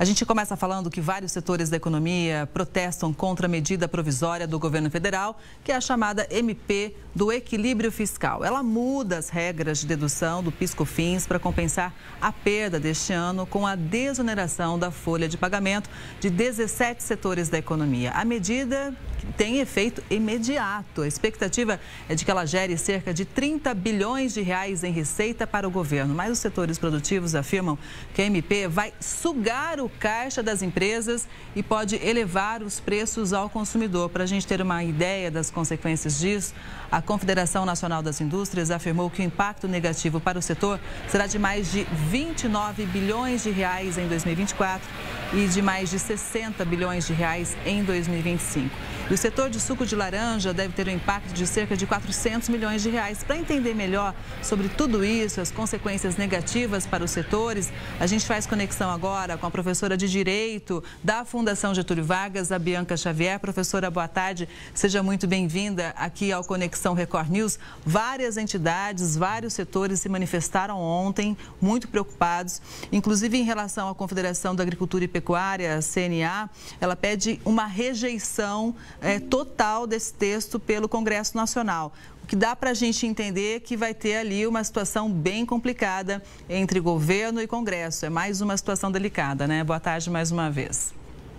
A gente começa falando que vários setores da economia protestam contra a medida provisória do governo federal, que é a chamada MP do equilíbrio fiscal. Ela muda as regras de dedução do PIS/COFINS para compensar a perda deste ano com a desoneração da folha de pagamento de 17 setores da economia. A medida tem efeito imediato. A expectativa é de que ela gere cerca de 30 bilhões de reais em receita para o governo. Mas os setores produtivos afirmam que a MP vai sugar o caixa das empresas e pode elevar os preços ao consumidor. Para a gente ter uma ideia das consequências disso, a Confederação Nacional das Indústrias afirmou que o impacto negativo para o setor será de mais de 29 bilhões de reais em 2024 e de mais de 60 bilhões de reais em 2025. E o setor de suco de laranja deve ter um impacto de cerca de 400 milhões de reais. Para entender melhor sobre tudo isso, as consequências negativas para os setores, a gente faz conexão agora com a professora de Direito da Fundação Getúlio Vargas, a Bianca Xavier. Professora, boa tarde. Seja muito bem-vinda aqui ao Conexão Record News. Várias entidades, vários setores se manifestaram ontem, muito preocupados. Inclusive em relação à Confederação da Agricultura e Pecuária, a CNA, ela pede uma rejeição total desse texto pelo Congresso Nacional. O que dá para a gente entender que vai ter ali uma situação bem complicada entre governo e Congresso. É mais uma situação delicada, né? Boa tarde mais uma vez.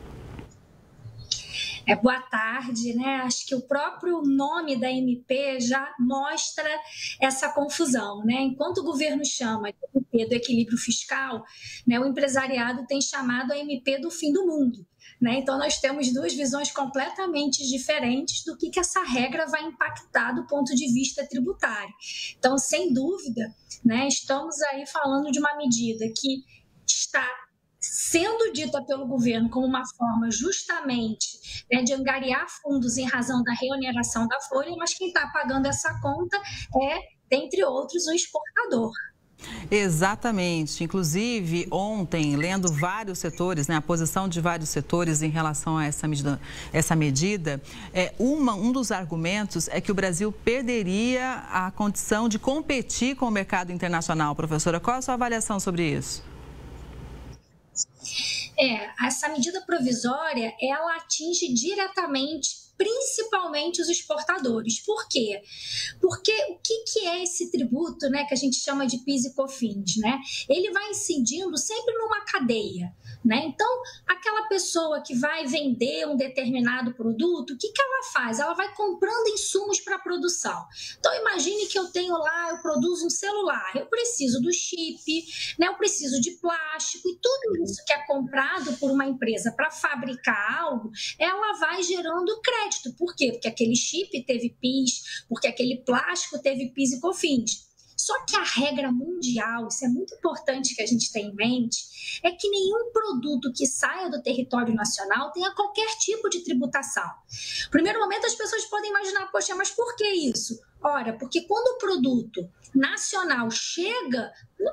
Boa tarde, né? Acho que o próprio nome da MP já mostra essa confusão, né? Enquanto o governo chama de MP do equilíbrio fiscal, né, o empresariado tem chamado a MP do fim do mundo. Né? Então, nós temos duas visões completamente diferentes do que essa regra vai impactar do ponto de vista tributário. Então, sem dúvida, né, estamos aí falando de uma medida que está sendo dita pelo governo como uma forma justamente, né, de angariar fundos em razão da reoneração da folha, mas quem está pagando essa conta é, dentre outros, o exportador. Exatamente. Inclusive, ontem, lendo vários setores, né, a posição de vários setores em relação a essa medida, um dos argumentos é que o Brasil perderia a condição de competir com o mercado internacional. Professora, qual a sua avaliação sobre isso? Essa medida provisória, ela atinge diretamente principalmente os exportadores. Por quê? Porque o que é esse tributo, né, que a gente chama de PIS e COFINS, né? Ele vai incidindo sempre numa cadeia, né? Então, aquela pessoa que vai vender um determinado produto, o que ela faz? Ela vai comprando insumos para a produção. Então, imagine que eu produzo um celular, eu preciso do chip, né? Eu preciso de plástico e tudo isso que é comprado por uma empresa para fabricar algo, ela vai gerando crédito. Por quê? Porque aquele chip teve PIS, porque aquele plástico teve PIS e COFINS. Só que a regra mundial, isso é muito importante que a gente tenha em mente, é que nenhum produto que saia do território nacional tenha qualquer tipo de tributação. No primeiro momento, as pessoas podem imaginar, poxa, mas por que isso? Ora, porque quando o produto nacional chega no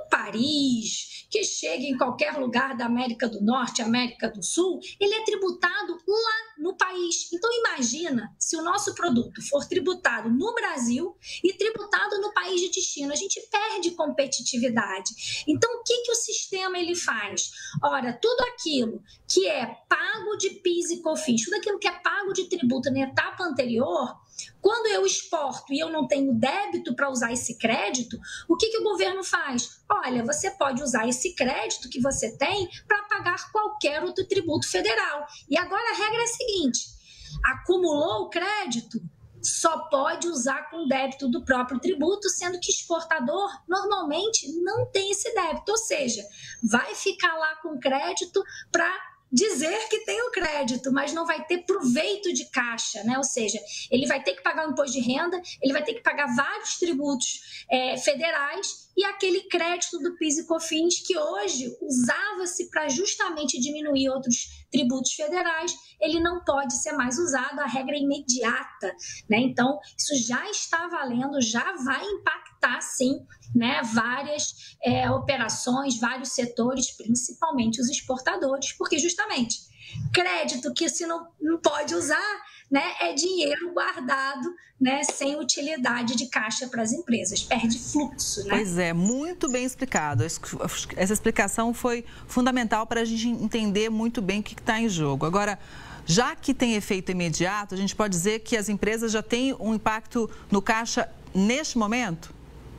Paris, que chega em qualquer lugar da América do Norte, América do Sul, ele é tributado lá no país. Então, imagina se o nosso produto for tributado no Brasil e tributado no país de destino. A gente perde competitividade. Então, o que o sistema ele faz? Ora, tudo aquilo que é pago de PIS e COFINS, tudo aquilo que é pago de tributo na etapa anterior, quando eu exporto e eu não tenho débito para usar esse crédito, o que o governo faz? Olha, você pode usar esse crédito que você tem para pagar qualquer outro tributo federal. E agora a regra é a seguinte: acumulou o crédito, só pode usar com débito do próprio tributo, sendo que exportador normalmente não tem esse débito, ou seja, vai ficar lá com crédito para dizer que tem o crédito, mas não vai ter proveito de caixa, né? Ou seja, ele vai ter que pagar o imposto de renda, ele vai ter que pagar vários tributos federais e aquele crédito do PIS e COFINS que hoje usava-se para justamente diminuir outros tributos federais, ele não pode ser mais usado, a regra é imediata, né? Então, isso já está valendo, já vai impactar, sim, né, várias operações, vários setores, principalmente os exportadores, porque justamente Crédito que se não pode usar, né, é dinheiro guardado, né, sem utilidade de caixa para as empresas, perde fluxo, né? Pois é, muito bem explicado. Essa explicação foi fundamental para a gente entender muito bem o que está em jogo. Agora, já que tem efeito imediato, a gente pode dizer que as empresas já têm um impacto no caixa neste momento?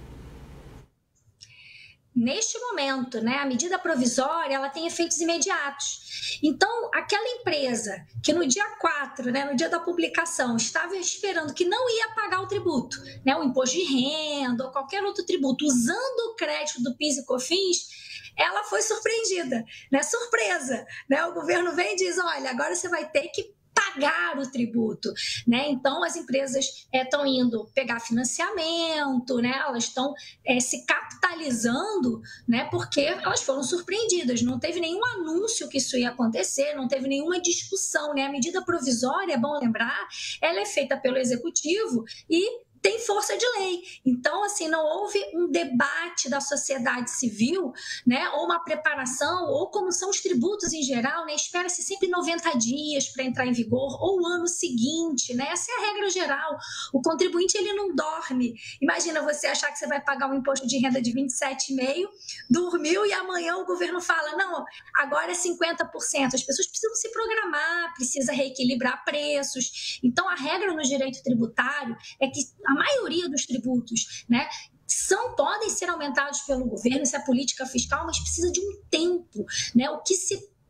Neste momento, né, a medida provisória ela tem efeitos imediatos. Então, aquela empresa que no dia 4, né, no dia da publicação, estava esperando que não ia pagar o tributo, né, o imposto de renda ou qualquer outro tributo, usando o crédito do PIS e COFINS, ela foi surpreendida, né? Surpresa, né? O governo vem e diz, olha, agora você vai ter que pagar o tributo, né? Então as empresas estão indo pegar financiamento, né? Elas estão se capitalizando, né? Porque elas foram surpreendidas. Não teve nenhum anúncio que isso ia acontecer, não teve nenhuma discussão, né? A medida provisória, é bom lembrar, ela é feita pelo executivo e tem força de lei. Então, assim, não houve um debate da sociedade civil, né, ou uma preparação, ou como são os tributos em geral, né, espera-se sempre 90 dias para entrar em vigor, ou o ano seguinte, né, essa é a regra geral. O contribuinte, ele não dorme. Imagina você achar que você vai pagar um imposto de renda de 27,5%, dormiu e amanhã o governo fala, não, agora é 50%. As pessoas precisam se programar, precisa reequilibrar preços. Então, a regra no direito tributário é que a maioria dos tributos, né, podem ser aumentados pelo governo, isso é política fiscal, mas precisa de um tempo, né? O que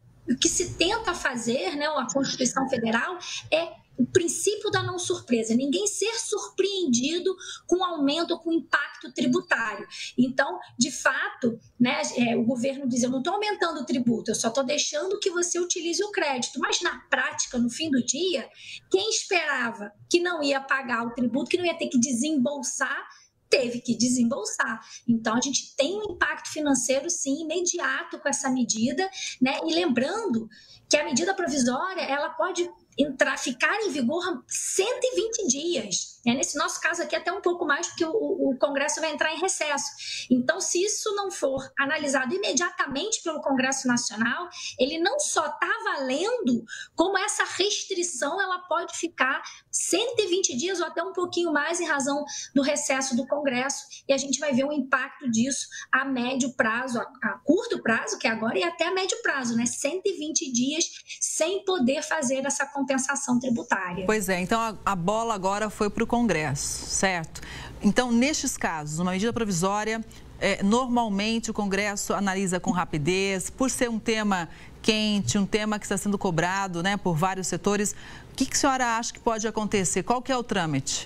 se tenta fazer, né, a Constituição Federal é o princípio da não surpresa, ninguém ser surpreendido com aumento ou com impacto tributário. Então, de fato, né, o governo diz, eu não estou aumentando o tributo, eu só estou deixando que você utilize o crédito. Mas, na prática, no fim do dia, quem esperava que não ia pagar o tributo, que não ia ter que desembolsar, teve que desembolsar. Então, a gente tem um impacto financeiro, sim, imediato com essa medida, né? E lembrando que a medida provisória, ela pode ficar em vigor 120 dias. Nesse nosso caso aqui, até um pouco mais, porque o Congresso vai entrar em recesso. Então, se isso não for analisado imediatamente pelo Congresso Nacional, ele não só está valendo, como essa restrição ela pode ficar 120 dias ou até um pouquinho mais em razão do recesso do Congresso, e a gente vai ver um impacto disso a médio prazo, a curto prazo, que é agora, e até a médio prazo, né? 120 dias sem poder fazer essa compensação tributária. Pois é, então a bola agora foi para o Congresso, certo? Então, nestes casos, uma medida provisória, normalmente o Congresso analisa com rapidez, por ser um tema quente, um tema que está sendo cobrado, né, por vários setores. O que a senhora acha que pode acontecer? Qual que é o trâmite?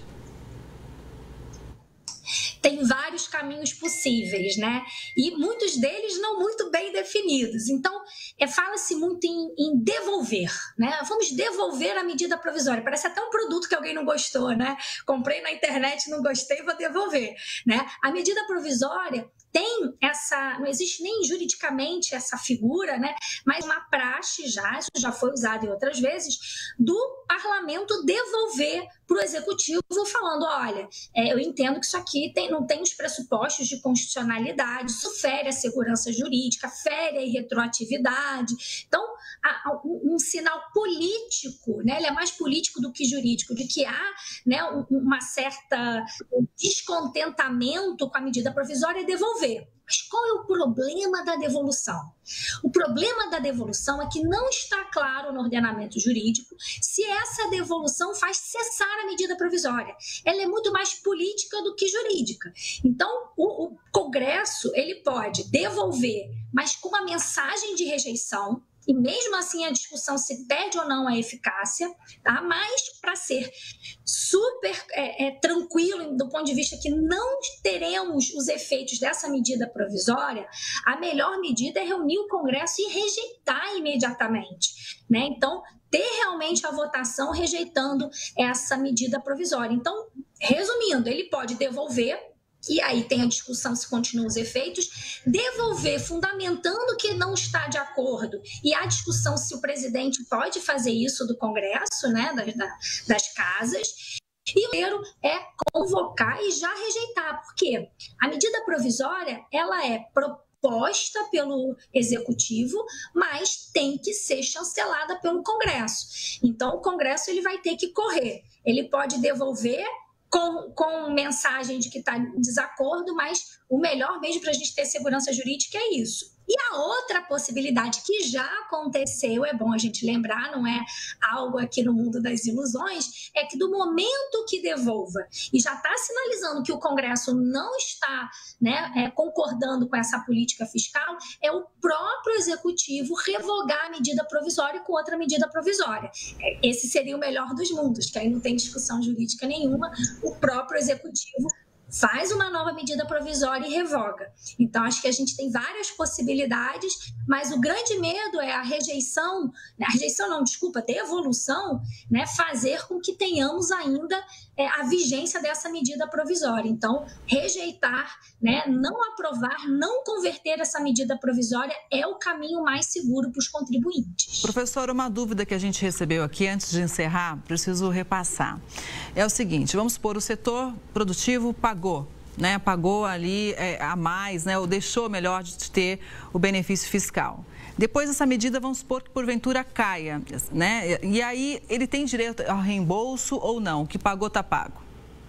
Tem vários caminhos possíveis, né? E muitos deles não muito bem definidos. Então, fala-se muito em devolver, né? Vamos devolver a medida provisória. Parece até um produto que alguém não gostou, né? Comprei na internet, não gostei, vou devolver, né? A medida provisória tem não existe nem juridicamente essa figura, né? Mas uma praxe isso já foi usado em outras vezes, do parlamento devolver para o executivo falando, olha, eu entendo que isso aqui não tem os pressupostos de constitucionalidade, isso fere a segurança jurídica, fere a irretroatividade. Então, um sinal político, né? Ele é mais político do que jurídico, de que há, né, uma certa descontentamento com a medida provisória e devolver. Mas qual é o problema da devolução? O problema da devolução é que não está claro no ordenamento jurídico se essa devolução faz cessar a medida provisória. Ela é muito mais política do que jurídica. Então, o Congresso ele pode devolver, mas com uma mensagem de rejeição, e mesmo assim a discussão se perde ou não a eficácia, tá? Mas para ser super tranquilo do ponto de vista que não teremos os efeitos dessa medida provisória, a melhor medida é reunir o Congresso e rejeitar imediatamente, né? Então, ter realmente a votação rejeitando essa medida provisória. Então, resumindo, ele pode devolver, e aí tem a discussão se continuam os efeitos, devolver fundamentando que não está de acordo, e a discussão se o presidente pode fazer isso do Congresso, né, das casas, e o primeiro é convocar e já rejeitar, porque a medida provisória ela é proposta pelo Executivo, mas tem que ser chancelada pelo Congresso. Então, o Congresso ele vai ter que correr. Ele pode devolver com mensagem de que está em desacordo, mas o melhor mesmo para a gente ter segurança jurídica é isso. E a outra possibilidade que já aconteceu, é bom a gente lembrar, não é algo aqui no mundo das ilusões, é que do momento que devolva e já está sinalizando que o Congresso não está concordando com essa política fiscal, é o próprio Executivo revogar a medida provisória com outra medida provisória. Esse seria o melhor dos mundos, que aí não tem discussão jurídica nenhuma, o próprio Executivo faz uma nova medida provisória e revoga. Então, acho que a gente tem várias possibilidades, mas o grande medo é a devolução, fazer com que tenhamos ainda a vigência dessa medida provisória. Então, rejeitar, não aprovar, não converter essa medida provisória é o caminho mais seguro para os contribuintes. Professora, uma dúvida que a gente recebeu aqui, antes de encerrar, preciso repassar. É o seguinte, vamos supor, o setor produtivo pagou ali a mais, ou deixou melhor de ter o benefício fiscal. Depois essa medida, vamos supor que porventura caia, E aí ele tem direito ao reembolso ou não? O que pagou está pago?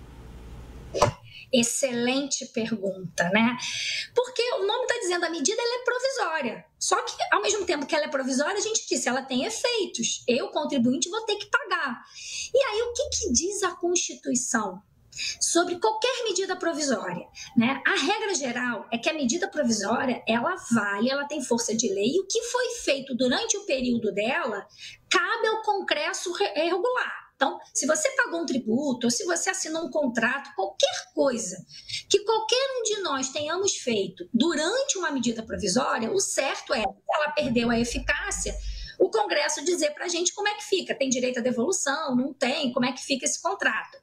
Excelente pergunta, Porque o nome está dizendo, a medida ela é provisória. Só que, ao mesmo tempo que ela é provisória, a gente disse, ela tem efeitos. Eu, contribuinte, vou ter que pagar. E aí, o que diz a Constituição sobre qualquer medida provisória? A regra geral é que a medida provisória, ela vale, ela tem força de lei, e o que foi feito durante o período dela, cabe ao Congresso regular. Então, se você pagou um tributo, ou se você assinou um contrato, qualquer coisa que qualquer um de nós tenhamos feito durante uma medida provisória, o certo é, se ela perdeu a eficácia, o Congresso dizer para a gente como é que fica. Tem direito à devolução? Não tem? Como é que fica esse contrato?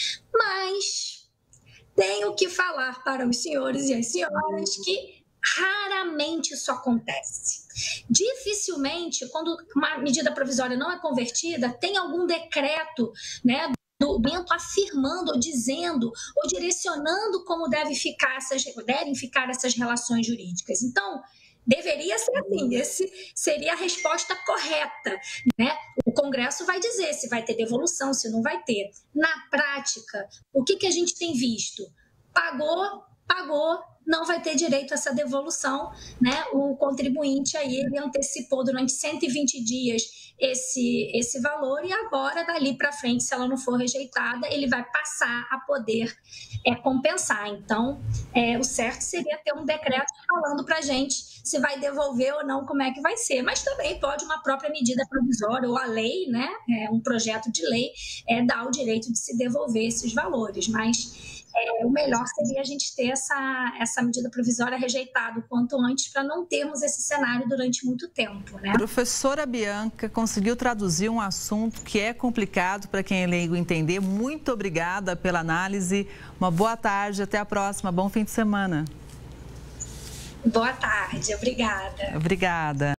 Mas tenho que falar para os senhores e as senhoras que raramente isso acontece. Dificilmente, quando uma medida provisória não é convertida, tem algum decreto, do momento afirmando ou dizendo ou direcionando como devem ficar essas relações jurídicas. Então, deveria ser assim, esse seria a resposta correta, O Congresso vai dizer se vai ter devolução, se não vai ter. Na prática, o que a gente tem visto? Pagou, não vai ter direito a essa devolução, O contribuinte aí, ele antecipou durante 120 dias esse valor e agora, dali para frente, se ela não for rejeitada, ele vai passar a poder compensar. Então, o certo seria ter um decreto falando para a gente se vai devolver ou não, como é que vai ser. Mas também pode uma própria medida provisória ou a lei, um projeto de lei, dar o direito de se devolver esses valores. Mas o melhor seria a gente ter essa medida provisória rejeitada o quanto antes para não termos esse cenário durante muito tempo, Professora Bianca conseguiu traduzir um assunto que é complicado para quem é leigo entender. Muito obrigada pela análise. Uma boa tarde, até a próxima. Bom fim de semana. Boa tarde, obrigada. Obrigada.